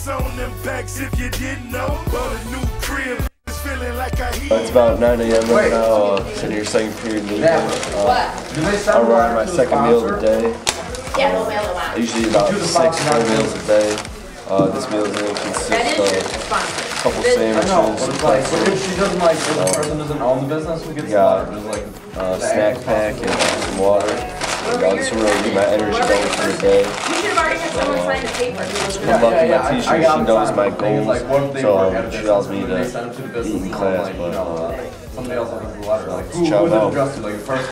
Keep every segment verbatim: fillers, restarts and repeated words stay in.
Ice on them backs if you didn't know. Bought a new crib. Feeling like I heat. It's about nine A M right now. Uh, sitting here second period leaving. Uh, I'm running my second meal of the day. Yeah, they'll mail them out. I usually eat about six full meals a day. Uh, this meal is going to consist of a couple sandwiches, some pretzels. She doesn't like, if the person doesn't own the business, we get got a snack pack and some water. Uh, this will really get my energy going for the day. You should have already had someone sign the paper. Good luck in my t-shirt. She knows my goals, so um, she allows me to eat in class. But uh, somebody else has the letter. Like, who ciao was it out. addressed to? Like, first.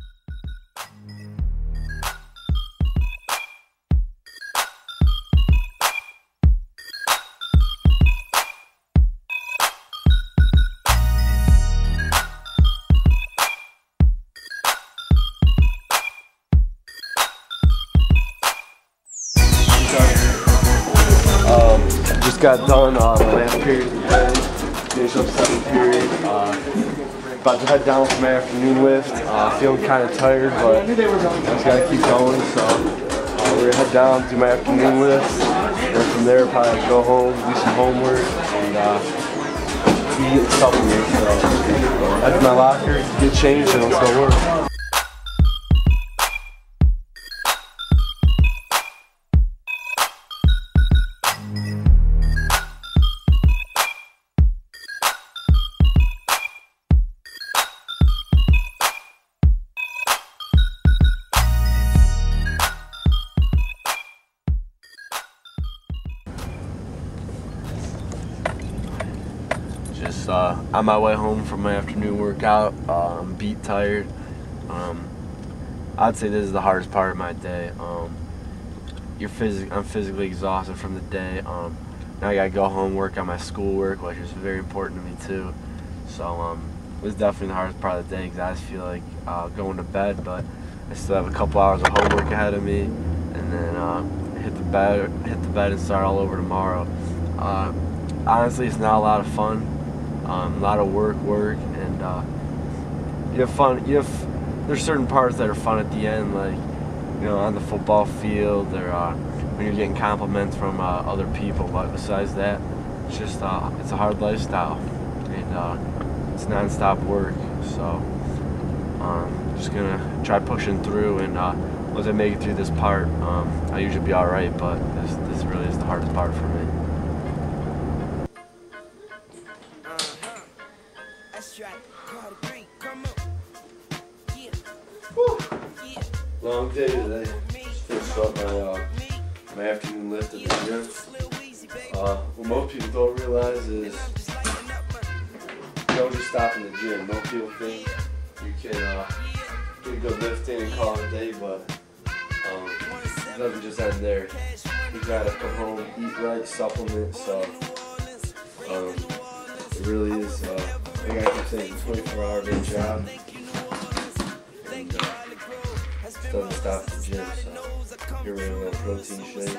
Um, just got done uh, the last period of the day, finished up second period. Uh, about to head down for my afternoon lift. Uh, feeling kind of tired, but I just gotta keep going. So uh, we're gonna head down, do my afternoon lift, and from there probably go home, do some homework, and uh, eat supplements. So that's my locker. Get changed, and let's go work. Just uh, on my way home from my afternoon workout. Uh, I'm beat tired. Um, I'd say this is the hardest part of my day. Um, you're phys I'm physically exhausted from the day. Um, now I gotta go home, work on my schoolwork, which is very important to me too. So um, it was definitely the hardest part of the day because I just feel like uh, going to bed, but I still have a couple hours of homework ahead of me, and then uh, hit the bed, hit the bed, and start all over tomorrow. Uh, honestly, it's not a lot of fun. Um, a lot of work, work, and uh, you have fun. You have there's certain parts that are fun at the end, like you know on the football field, or uh, when you're getting compliments from uh, other people. But besides that, it's just uh, it's a hard lifestyle, and uh, it's non-stop work. So um, just gonna try pushing through, and uh, once I make it through this part, um, I usually be all right. But this this really is the hardest part for me. Long day today. Just finished up my, uh, my afternoon lift at the gym. Uh, what most people don't realize is you don't just stop in the gym. Most people think you can uh, get a good lift in and call it a day, but um, it doesn't just end there. You gotta come home, eat right, supplement, so um, it really is, uh, I think I keep saying it's a twenty-four hour day job. And, uh, doesn't stop at the gym, so you're running a little protein shake.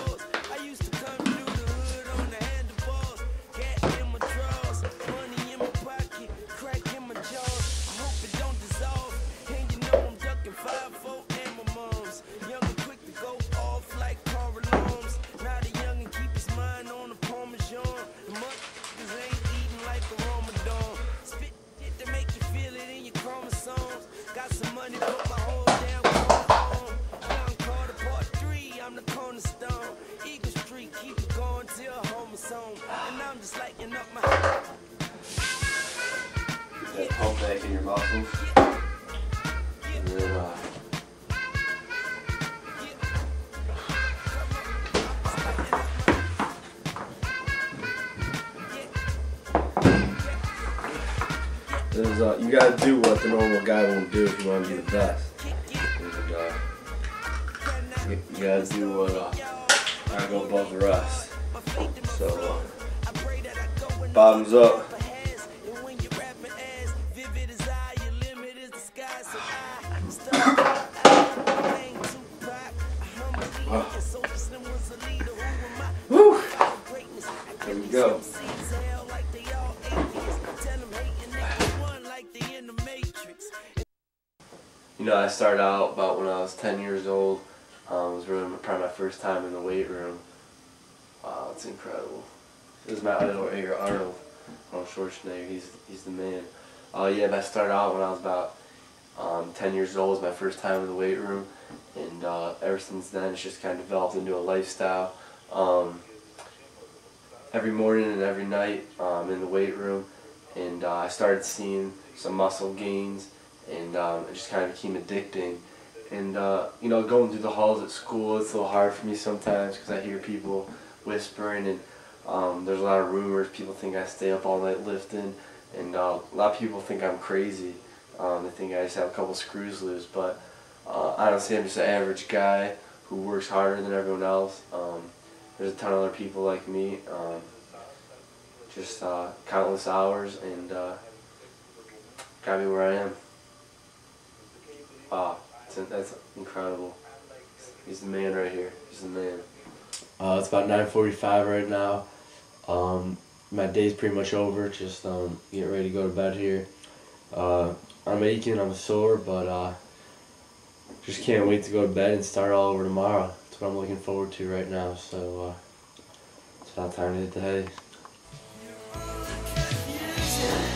That pump back in your muscles. And then, uh, there's, uh, you gotta do what the normal guy won't do if you want to be the best. And, uh, you, you gotta do what, uh, gotta go above the rest. So, uh, bottoms up. Woo! There we go. You know, I started out about when I was ten years old. Um, it was really probably my first time in the weight room. Wow, it's incredible. This is my idol right here, Arnold. Arnold Schwarzenegger. He's he's the man. Uh, yeah, I started out when I was about um, ten years old. It was my first time in the weight room, and uh, ever since then, it's just kind of developed into a lifestyle. Um, every morning and every night, um, in the weight room, and uh, I started seeing some muscle gains, and um, it just kind of became addicting. And uh, you know, going through the halls at school, it's a little hard for me sometimes because I hear people whispering, and um, there's a lot of rumors. People think I stay up all night lifting, and uh, a lot of people think I'm crazy. Um, they think I just have a couple screws loose, but uh, honestly, I'm just an average guy who works harder than everyone else. Um, there's a ton of other people like me, um, just uh, countless hours, and uh, got me where I am. Wow. That's incredible. He's the man right here. He's the man. Uh, it's about nine forty-five right now. Um, my day's pretty much over. Just um, getting ready to go to bed here. Uh, I'm aching. I'm sore, but uh, just can't wait to go to bed and start all over tomorrow. That's what I'm looking forward to right now. So uh, it's about time to hit the hay.